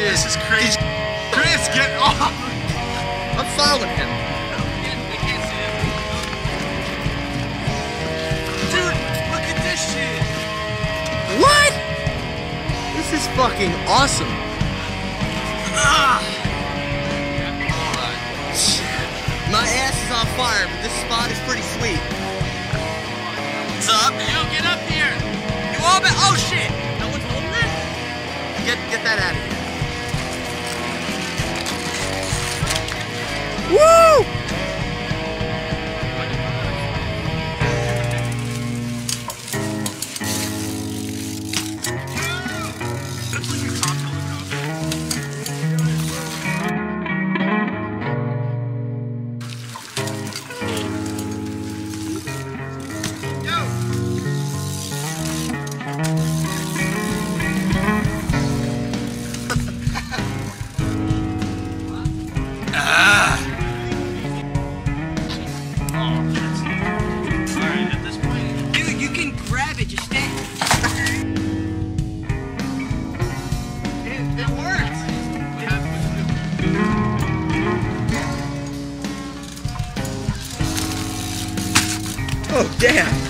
This is crazy. Chris, get off! I'm following him. We can't see him. Dude, look at this shit. What? This is fucking awesome. My ass is on fire, but this spot is pretty sweet. What's up? Yo, get up here. You all been. Oh shit! No one's holding it? Get that out of here. Woo! Oh, damn.